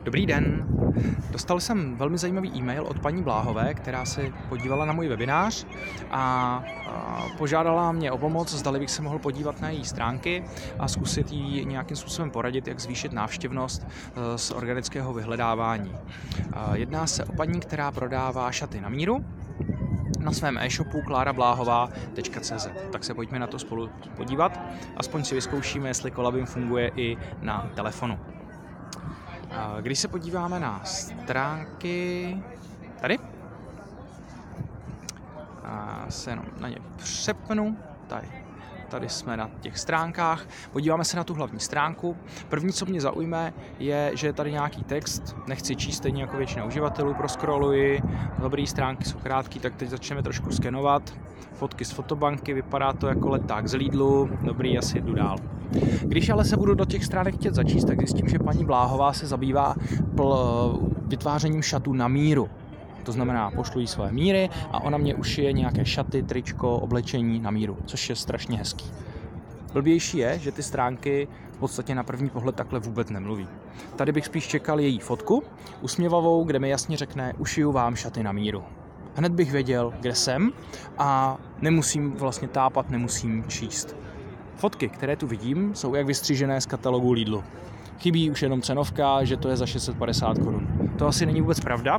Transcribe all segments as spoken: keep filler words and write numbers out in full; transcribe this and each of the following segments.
Dobrý den. Dostal jsem velmi zajímavý e-mail od paní Bláhové, která se podívala na můj webinář a požádala mě o pomoc, zdali bych se mohl podívat na její stránky a zkusit jí nějakým způsobem poradit, jak zvýšit návštěvnost z organického vyhledávání. Jedná se o paní, která prodává šaty na míru na svém e-shopu klára bláhová tečka cé zet. Tak se pojďme na to spolu podívat, aspoň si vyzkoušíme, jestli Kolabim funguje i na telefonu. Když se podíváme na stránky tady, a se jenom na ně přepnu, tady, tady jsme na těch stránkách, podíváme se na tu hlavní stránku. První, co mě zaujme, je, že je tady nějaký text, nechci číst stejně jako většina uživatelů, proscrolluji, dobrý, stránky jsou krátké, tak teď začneme trošku skenovat. Fotky z fotobanky, vypadá to jako leták z Lidlu, dobrý, asi jdu dál. Když ale se budu do těch stránek chtět začíst, tak zjistím, že paní Bláhová se zabývá pl- vytvářením šatů na míru. To znamená, pošlu jí své míry a ona mě ušije nějaké šaty, tričko, oblečení na míru, což je strašně hezký. Blbější je, že ty stránky v podstatě na první pohled takhle vůbec nemluví. Tady bych spíš čekal její fotku, usměvavou, kde mi jasně řekne, ušiju vám šaty na míru. Hned bych věděl, kde jsem a nemusím vlastně tápat, nemusím číst. Fotky, které tu vidím, jsou jak vystřižené z katalogu Lidlu. Chybí už jenom cenovka, že to je za šest set padesát korun. To asi není vůbec pravda.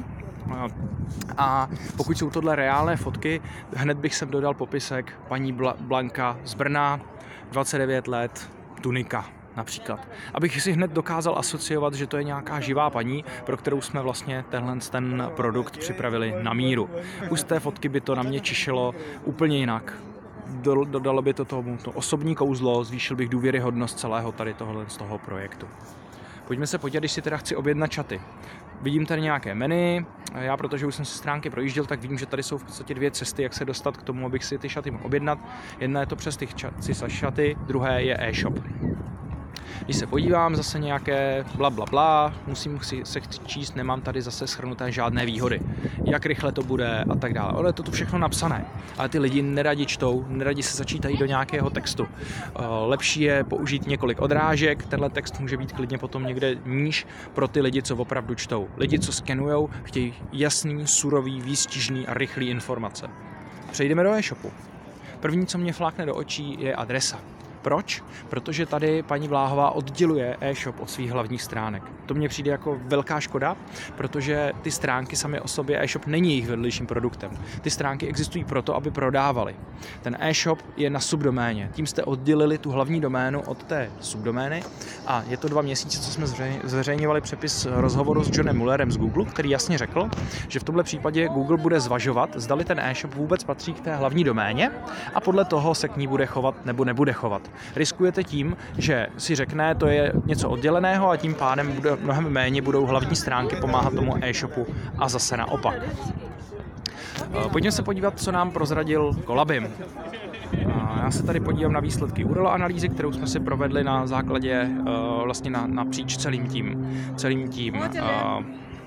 A pokud jsou tohle reálné fotky, hned bych sem dodal popisek paní Blanka z Brna, dvacet devět let, tunika například. Abych si hned dokázal asociovat, že to je nějaká živá paní, pro kterou jsme vlastně tenhle ten produkt připravili na míru. Už z té fotky by to na mě čišelo úplně jinak. Dodalo by to tomu to osobní kouzlo, zvýšil bych důvěryhodnost celého tady tohle z toho projektu. Pojďme se podívat, když si teda chci objednat šaty. Vidím tady nějaké menu, já protože už jsem si stránky projížděl, tak vidím, že tady jsou v podstatě dvě cesty, jak se dostat k tomu, abych si ty šaty mohl objednat. Jedna je to přes ty šaty, druhé je e-shop. Když se podívám, zase nějaké bla bla bla, musím si se číst, nemám tady zase shrnuté žádné výhody. Jak rychle to bude a tak dále. Ale je to tu všechno napsané, ale ty lidi neradi čtou, neradi se začítají do nějakého textu. Lepší je použít několik odrážek, tenhle text může být klidně potom někde níž pro ty lidi, co opravdu čtou. Lidi, co skenujou, chtějí jasný, surový, výstižný a rychlý informace. Přejdeme do e-shopu. První, co mě flákne do očí, je adresa. Proč? Protože tady paní Bláhová odděluje e-shop od svých hlavních stránek. To mně přijde jako velká škoda, protože ty stránky samy o sobě, e-shop není jejich vedlejším produktem. Ty stránky existují proto, aby prodávaly. Ten e-shop je na subdoméně. Tím jste oddělili tu hlavní doménu od té subdomény a je to dva měsíce, co jsme zveřejňovali přepis rozhovoru s Johnem Mullerem z Google, který jasně řekl, že v tomhle případě Google bude zvažovat, zdali ten e-shop vůbec patří k té hlavní doméně a podle toho se k ní bude chovat nebo nebude chovat. Riskujete tím, že si řekne, to je něco odděleného a tím pádem bude mnohem méně budou hlavní stránky pomáhat tomu e-shopu a zase naopak. Pojďme se podívat, co nám prozradil Kolabim. Já se tady podívám na výsledky U R L analýzy, kterou jsme si provedli na základě vlastně na, napříč celým tím, celým tím uh,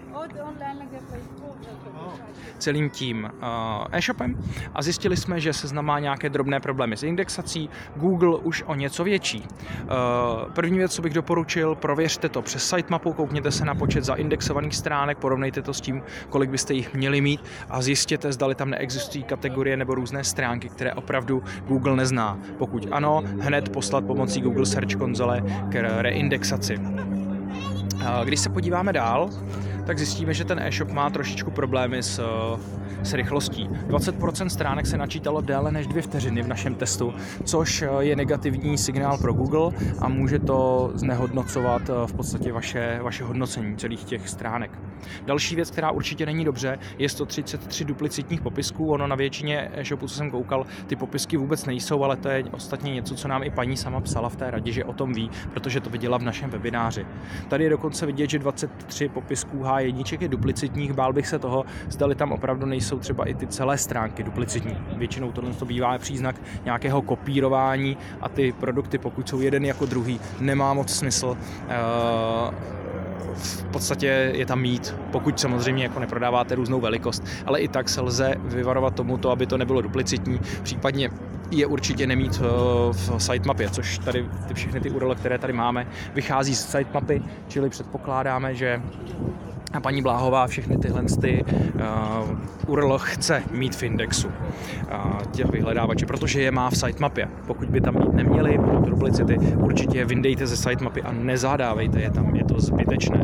celým tím uh, e-shopem a zjistili jsme, že Seznam má nějaké drobné problémy s indexací, Google už o něco větší. Uh, první věc, co bych doporučil, prověřte to přes sitemapu, koukněte se na počet zaindexovaných stránek, porovnejte to s tím, kolik byste jich měli mít a zjistěte, zdali tam neexistují kategorie nebo různé stránky, které opravdu Google nezná. Pokud ano, hned poslat pomocí Google Search konzole k reindexaci. Uh, když se podíváme dál, tak zjistíme, že ten e-shop má trošičku problémy s, s rychlostí. dvacet procent stránek se načítalo déle než dvě vteřiny v našem testu, což je negativní signál pro Google a může to znehodnocovat v podstatě vaše, vaše hodnocení celých těch stránek. Další věc, která určitě není dobře, je sto třicet tři duplicitních popisků. Ono na většině e-shopů, co jsem koukal, ty popisky vůbec nejsou, ale to je ostatně něco, co nám i paní sama psala v té radě, že o tom ví, protože to viděla v našem webináři. Tady je dokonce vidět, že dvacet tři popisků H jedna je duplicitních, bál bych se toho, zdali tam opravdu nejsou třeba i ty celé stránky duplicitní. Většinou tohle to bývá příznak nějakého kopírování a ty produkty, pokud jsou jeden jako druhý, nemá moc smysl uh, v podstatě je tam mít, pokud samozřejmě jako neprodáváte různou velikost, ale i tak se lze vyvarovat tomuto, aby to nebylo duplicitní, případně je určitě nemít v sitemapě, což tady ty všechny ty U R L, které tady máme, vychází z sitemapy, čili předpokládáme, že a paní Bláhová všechny tyhle ty, uh, U R L chce mít v indexu uh, těch vyhledávačů, protože je má v sitemapě. Pokud by tam mít neměli, pro duplicity, určitě je vyndejte ze sitemapy a nezadávejte je tam, je to zbytečné.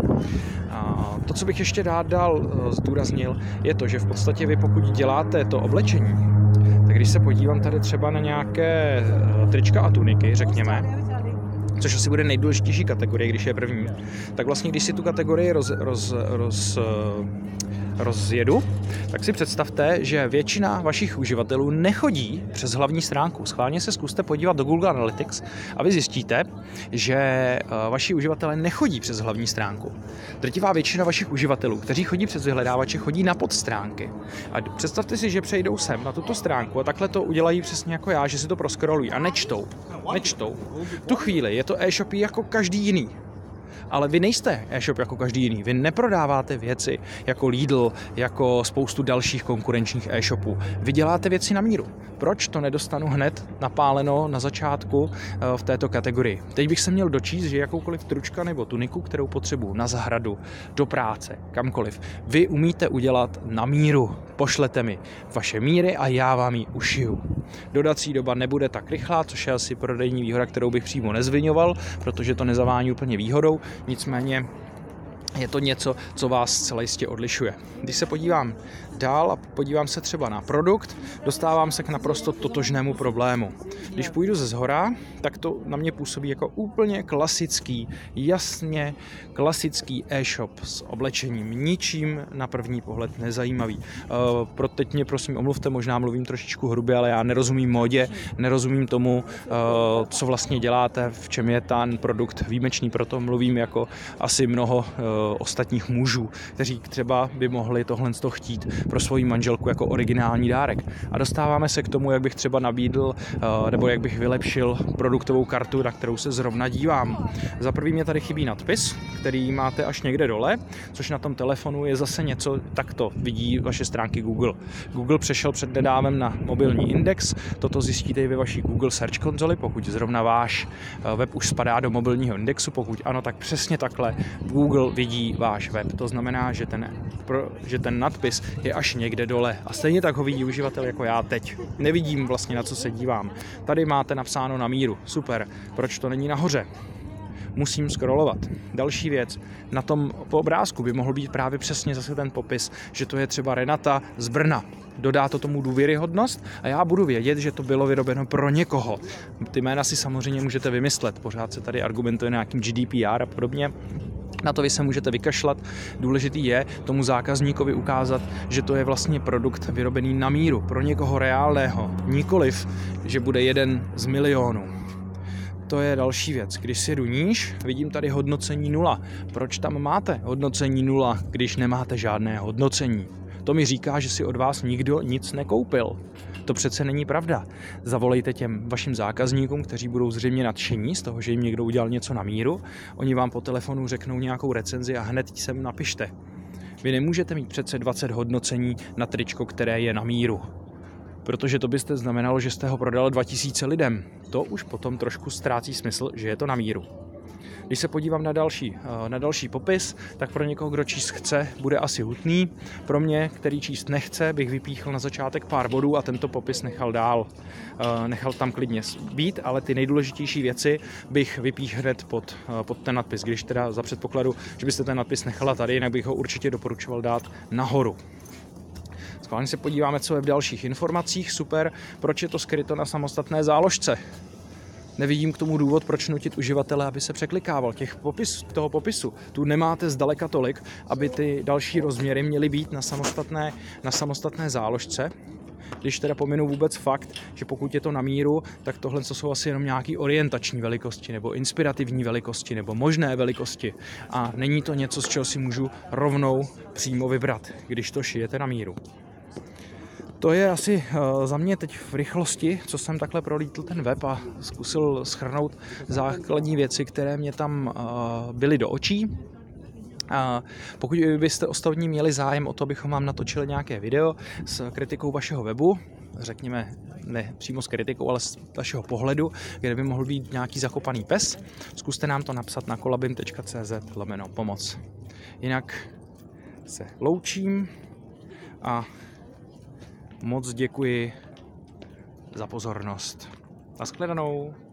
Uh, to, co bych ještě rád dál uh, zdůraznil, je to, že v podstatě vy, pokud děláte to oblečení, tak když se podívám tady třeba na nějaké uh, trička a tuniky, řekněme, což asi bude nejdůležitější kategorie, když je první, tak vlastně, když si tu kategorii roz, roz, roz, rozjedu, tak si představte, že většina vašich uživatelů nechodí přes hlavní stránku. Schválně se zkuste podívat do Google Analytics a vy zjistíte, že vaši uživatelé nechodí přes hlavní stránku. Drtivá většina vašich uživatelů, kteří chodí přes vyhledávače, chodí na podstránky. A představte si, že přejdou sem na tuto stránku a takhle to udělají přesně jako já, že si to proskrolují a nečtou. Nečtou. V tu chvíli je to e-shop jako každý jiný. Ale vy nejste e-shop jako každý jiný. Vy neprodáváte věci jako Lidl, jako spoustu dalších konkurenčních e-shopů. Vy děláte věci na míru. Proč to nedostanu hned napáleno na začátku v této kategorii? Teď bych se měl dočíst, že jakoukoliv tručka nebo tuniku, kterou potřebuju na zahradu, do práce, kamkoliv, vy umíte udělat na míru. Pošlete mi vaše míry a já vám ji ušiju. Dodací doba nebude tak rychlá, což je asi prodejní výhoda, kterou bych přímo nezviňoval, protože to nezavání úplně výhodou. Nicméně je to něco, co vás zcela jistě odlišuje. Když se podívám dál a podívám se třeba na produkt, dostávám se k naprosto totožnému problému. Když půjdu ze zhora, tak to na mě působí jako úplně klasický, jasně klasický e-shop s oblečením. Ničím na první pohled nezajímavý. Uh, pro teď mě prosím omluvte, možná mluvím trošičku hrubě, ale já nerozumím módě, nerozumím tomu, uh, co vlastně děláte, v čem je ten produkt výjimečný, proto mluvím jako asi mnoho uh, ostatních mužů, kteří třeba by mohli tohle chtít pro svoji manželku jako originální dárek. A dostáváme se k tomu, jak bych třeba nabídl nebo jak bych vylepšil produktovou kartu, na kterou se zrovna dívám. Za prvý mě tady chybí nadpis, který máte až někde dole, což na tom telefonu je zase něco, takto vidí vaše stránky Google. Google přešel před nedávem na mobilní index, toto zjistíte i ve vaší Google Search konzoli, pokud zrovna váš web už spadá do mobilního indexu, pokud ano, tak přesně takhle Google vidí váš web. To znamená, že ten, že ten nadpis je až někde dole. A stejně tak ho vidí uživatel jako já teď. Nevidím vlastně, na co se dívám. Tady máte napsáno na míru. Super. Proč to není nahoře? Musím scrollovat. Další věc. Na tom po obrázku by mohl být právě přesně zase ten popis, že to je třeba Renata z Brna. Dodá to tomu důvěryhodnost a já budu vědět, že to bylo vyrobeno pro někoho. Ty jména si samozřejmě můžete vymyslet. Pořád se tady argumentuje nějakým G D P R a podobně. Na to vy se můžete vykašlat. Důležitý je tomu zákazníkovi ukázat, že to je vlastně produkt vyrobený na míru, pro někoho reálného. Nikoliv, že bude jeden z milionů. To je další věc. Když si jdu níž, vidím tady hodnocení nula. Proč tam máte hodnocení nula, když nemáte žádné hodnocení? To mi říká, že si od vás nikdo nic nekoupil. To přece není pravda. Zavolejte těm vašim zákazníkům, kteří budou zřejmě nadšení z toho, že jim někdo udělal něco na míru. Oni vám po telefonu řeknou nějakou recenzi a hned sem napište. Vy nemůžete mít přece dvacet hodnocení na tričko, které je na míru. Protože to byste znamenalo, že jste ho prodal dva tisíce lidem. To už potom trošku ztrácí smysl, že je to na míru. Když se podívám na další, na další popis, tak pro někoho, kdo číst chce, bude asi hutný. Pro mě, který číst nechce, bych vypíchl na začátek pár bodů a tento popis nechal dál. Nechal tam klidně být, ale ty nejdůležitější věci bych vypíchl hned pod, pod ten nadpis. Když teda za předpokladu, že byste ten nadpis nechala tady, jinak bych ho určitě doporučoval dát nahoru. Schválně se podíváme, co je v dalších informacích. Super, proč je to skryto na samostatné záložce? Nevidím k tomu důvod, proč nutit uživatele, aby se překlikával těch popis, toho popisu. Tu nemáte zdaleka tolik, aby ty další rozměry měly být na samostatné, na samostatné záložce. Když teda pominu vůbec fakt, že pokud je to na míru, tak tohle jsou asi jenom nějaké orientační velikosti, nebo inspirativní velikosti, nebo možné velikosti. A není to něco, z čeho si můžu rovnou přímo vybrat, když to šijete na míru. To je asi uh, za mě teď v rychlosti, co jsem takhle prolítl ten web a zkusil shrnout základní věci, které mě tam uh, byly do očí. A pokud byste ostatní měli zájem o to, abychom vám natočili nějaké video s kritikou vašeho webu, řekněme, ne přímo s kritikou, ale z vašeho pohledu, kde by mohl být nějaký zakopaný pes, zkuste nám to napsat na kolabim tečka cé zet lomeno pomoc. Jinak se loučím a moc děkuji za pozornost. Naschledanou.